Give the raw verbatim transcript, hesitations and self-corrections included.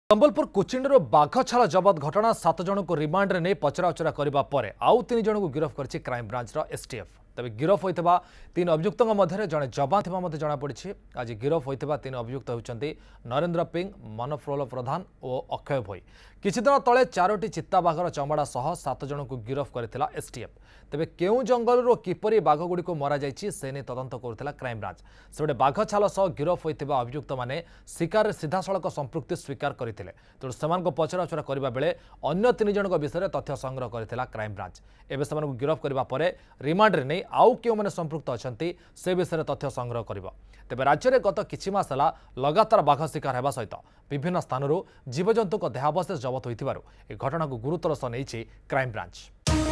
संबलपुर कुचिंडर बाघ छाल जबत घटना सात जन को रिमांड रे नहीं पचराउचरा करने पर आउ तीन जन को गिरफ्त कर क्राइम ब्रांच एसटीएफ। तेज गिरफ होता तीन अभियुक्तों मध्य जड़े जवान थी जमापड़ी। आज गिरफ होता तीन अभियुक्त होती नरेंद्र पिंग, मनोफ्रोल प्रधान और अक्षय भोई। किछि दिन तले चारोटी चित्ताबाघर चमड़ा सह सात जन को गिरफ करथिला एसटीएफ। तेबे केउ जंगल किपरि बाघ गुड़ी को मरा जाइछि से ने तदंत करुथिला क्राइम ब्रांच। सेबडे बाघ छाल सह गिरफ होइतिबा अभियुक्त माने शिकार सीधासळख संपृक्ति स्वीकार करथिले। तेणु सेमानको पचराउचरा करिबा बेले अन्य तीन जनक विषय तथ्य संग्रह करथिला क्राइम ब्रांच। एबे सेमानको गिरफ करिबा परे रिमांड रे नै आउ केउ माने संपृक्त अछंती से विषय तथ्य संग्रह करिबो। तेबे राज्य में गत किछि मास होला लगातार बाघ शिकार हेबा सहित विभिन्न स्थानरू जीवजंतुक देहावशेष जबत होइतिबारु ए घटना को गुरुतर सह नेइछि क्राइम ब्रांच।